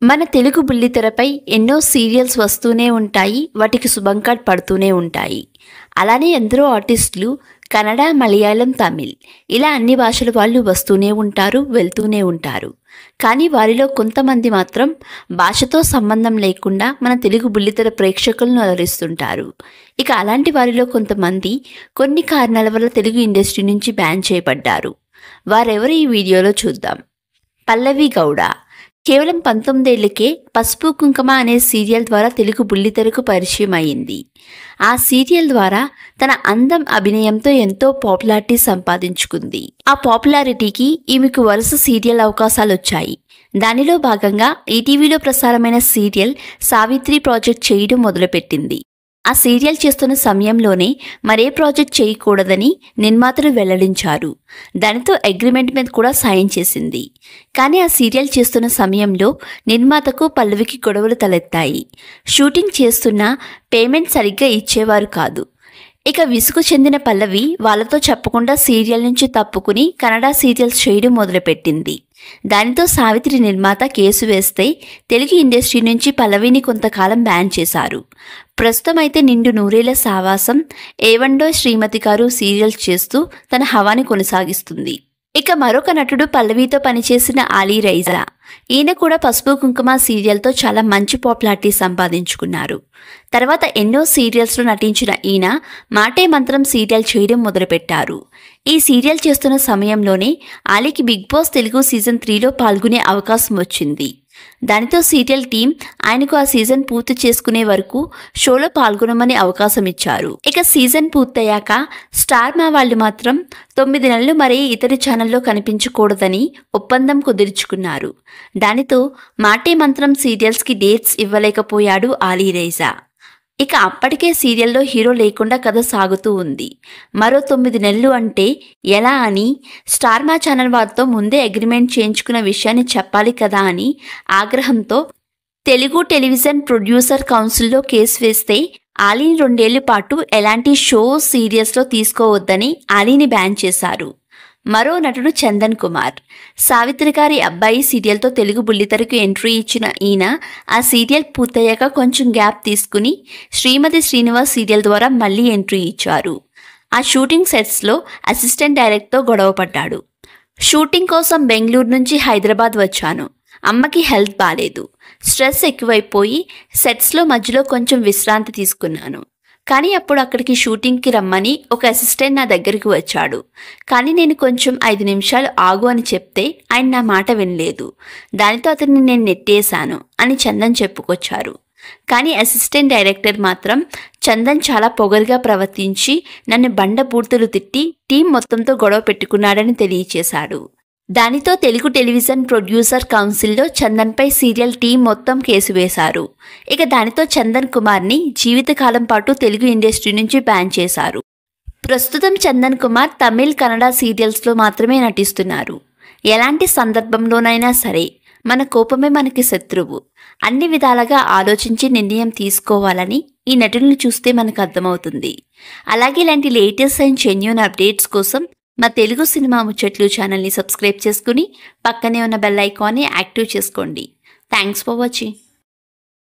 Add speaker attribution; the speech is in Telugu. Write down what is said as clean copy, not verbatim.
Speaker 1: మన తెలుగు బుల్లితెరపై ఎన్నో సీరియల్స్ వస్తూనే ఉంటాయి, వాటికి శుభంకట్ పడుతూనే ఉంటాయి. అలానే ఎందరో ఆర్టిస్టులు కన్నడ, మలయాళం, తమిళ్ ఇలా అన్ని భాషల వాళ్ళు వస్తూనే ఉంటారు, వెళ్తూనే ఉంటారు. కానీ వారిలో కొంతమంది మాత్రం భాషతో సంబంధం లేకుండా మన తెలుగు బుల్లితెర ప్రేక్షకులను అలరిస్తుంటారు. ఇక అలాంటి వారిలో కొంతమంది కొన్ని కారణాల వల్ల తెలుగు ఇండస్ట్రీ నుంచి బ్యాన్ చేయబడ్డారు. వారెవరు ఈ వీడియోలో చూద్దాం. పల్లవి గౌడ కేవలం 19 ఏళ్లకే పసుపు కుంకుమ అనే సీరియల్ ద్వారా తెలుగు బుల్లితెరకు పరిచయం అయింది. ఆ సీరియల్ ద్వారా తన అందం, అభినయంతో ఎంతో పాపులారిటీ సంపాదించుకుంది. ఆ పాపులారిటీకి ఈమెకు వరుస సీరియల్ అవకాశాలు వచ్చాయి. దానిలో భాగంగా ఈటీవీలో ప్రసారమైన సీరియల్ సావిత్రి ప్రాజెక్ట్ చేయడం మొదలుపెట్టింది. ఆ సీరియల్ చేస్తున్న సమయంలోనే మరే ప్రాజెక్ట్ చేయకూడదని నిర్మాతలు వెల్లడించారు. దానితో అగ్రిమెంట్ మీద కూడా సైన్ చేసింది. కానీ ఆ సీరియల్ చేస్తున్న సమయంలో నిర్మాతకు పల్లవికి గొడవలు తలెత్తాయి. షూటింగ్ చేస్తున్నా పేమెంట్ సరిగ్గా ఇచ్చేవారు కాదు. ఇక విసుగు చెందిన పల్లవి వాళ్ళతో చెప్పకుండా సీరియల్ నుంచి తప్పుకుని కన్నడ సీరియల్స్ చేయడం మొదలుపెట్టింది. దానితో సావిత్రి నిర్మాత కేసు వేస్తే తెలుగు ఇండస్ట్రీ నుంచి పల్లవిని కొంతకాలం బ్యాన్ చేశారు. ప్రస్తుతం అయితే నిండు నూరేళ్ల సావాసం, ఏవండో శ్రీమతి గారు సీరియల్స్ చేస్తూ తన హవాని కొనసాగిస్తుంది. ఇక మరొక నటుడు పల్లవితో పనిచేసిన ఆలీ రైజా. ఈయన కూడా పసుపు కుంకుమ సీరియల్తో చాలా మంచి పాపులారిటీ సంపాదించుకున్నారు. తర్వాత ఎన్నో సీరియల్స్లో నటించిన ఈయన మాటే మంత్రం సీరియల్ చేయడం మొదలుపెట్టారు. ఈ సీరియల్ చేస్తున్న సమయంలోనే ఆలీకి బిగ్ బాస్ తెలుగు సీజన్ 3లో పాల్గొనే అవకాశం వచ్చింది. దానితో సీరియల్ టీం ఆయనకు ఆ సీజన్ పూర్తి చేసుకునే వరకు షోలో పాల్గొనమని అవకాశం ఇచ్చారు. ఇక సీజన్ పూర్తయ్యాక స్టార్ మా వాళ్ళు మాత్రం 9 నెలలు మరే ఇతర ఛానల్లో కనిపించకూడదని ఒప్పందం కుదుర్చుకున్నారు. దానితో మాటే మంత్రం సీరియల్స్కి డేట్స్ ఇవ్వలేకపోయాడు ఆలీ రైజా. ఇక అప్పటికే సీరియల్లో హీరో లేకుండా కథ సాగుతూ ఉంది. మరో 9 నెలలు అంటే ఎలా అని స్టార్ మా ఛానల్ వారితో ముందే అగ్రిమెంట్ చేయించుకున్న విషయాన్ని చెప్పాలి కదా అని ఆగ్రహంతో తెలుగు టెలివిజన్ ప్రొడ్యూసర్ కౌన్సిల్లో కేసు వేస్తే ఆలీని 2 ఏళ్ల పాటు ఎలాంటి షో, సీరియల్స్లో తీసుకోవద్దని ఆలీని బ్యాన్ చేశారు. మరో నటుడు చందన్ కుమార్. సావిత్రి గారి అబ్బాయి సీరియల్తో తెలుగు బుల్లితెరకు ఎంట్రీ ఇచ్చిన ఈయన ఆ సీరియల్ పూర్తయ్యాక కొంచెం గ్యాప్ తీసుకుని శ్రీమతి శ్రీనివాస్ సీరియల్ ద్వారా మళ్ళీ ఎంట్రీ ఇచ్చారు. ఆ షూటింగ్ సెట్స్లో అసిస్టెంట్ డైరెక్టర్తో గొడవపడ్డాడు. షూటింగ్ కోసం బెంగళూరు నుంచి హైదరాబాద్ వచ్చాను. అమ్మకి హెల్త్ బాలేదు. స్ట్రెస్ ఎక్కువైపోయి సెట్స్లో మధ్యలో కొంచెం విశ్రాంతి తీసుకున్నాను. కానీ అప్పుడు అక్కడికి షూటింగ్కి రమ్మని ఒక అసిస్టెంట్ నా దగ్గరికి వచ్చాడు. కానీ నేను కొంచెం 5 నిమిషాలు ఆగు అని చెప్తే ఆయన నా మాట వినలేదు. దానితో అతన్ని నేను నెట్టేశాను అని చందన్ చెప్పుకొచ్చారు. కానీ అసిస్టెంట్ డైరెక్టర్ మాత్రం చందన్ చాలా పొగరుగా ప్రవర్తించి నన్ను బండబూర్తులు తిట్టి టీం మొత్తంతో గొడవ పెట్టుకున్నాడని తెలియచేశాడు. దానితో తెలుగు టెలివిజన్ ప్రొడ్యూసర్ కౌన్సిల్లో చందన్పై సీరియల్ టీం మొత్తం కేసు వేశారు. ఇక దానితో చందన్ కుమార్ని జీవితకాలం పాటు తెలుగు ఇండస్ట్రీ నుంచి బ్యాన్ చేశారు. ప్రస్తుతం చందన్ కుమార్ తమిళ్, కన్నడ సీరియల్స్లో మాత్రమే నటిస్తున్నారు. ఎలాంటి సందర్భంలోనైనా సరే మన కోపమే మనకి శత్రువు. అన్ని విధాలుగా ఆలోచించి నిర్ణయం తీసుకోవాలని ఈ నటులను చూస్తే మనకు అర్థమవుతుంది. అలాగే ఇలాంటి లేటెస్ట్ అండ్ జెన్యూన్ అప్డేట్స్ కోసం మా తెలుగు సినిమా ముచ్చట్లు ఛానల్ని సబ్స్క్రైబ్ చేసుకుని పక్కనే ఉన్న బెల్ ఐకాన్ని యాక్టివ్ చేసుకోండి. Thanks for watching.